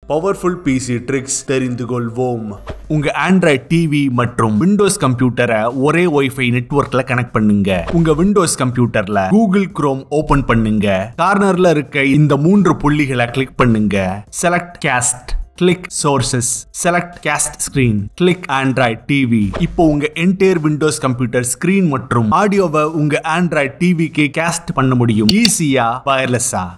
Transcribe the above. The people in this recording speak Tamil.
பவர்ஃபுல் பிசி ட்ரிக்ஸ் தெரிந்து கொள்வோம். உங்க ஆண்ட்ராய்ட் டிவி மற்றும் விண்டோஸ் கம்ப்யூட்டரை ஒரே வைஃபை நெட்வொர்க்ல கனெக்ட் பண்ணுங்க. உங்க விண்டோஸ் கம்ப்யூட்டர்ல கூகுள் குரோம் ஓபன் பண்ணுங்க. கார்னர்ல இருக்க இந்த 3 புள்ளிகளை கிளிக் பண்ணுங்க. Select cast, click sources, select cast screen, click Android TV. இப்போ உங்க என்டையர் விண்டோஸ் கம்ப்யூட்டர் ஸ்கிரீன் மற்றும் ஆடியோவை உங்க ஆண்ட்ராய்ட் டிவிக்கு காஸ்ட் பண்ண முடியும். ஈஸியா, வயர்லெஸ்ஸா.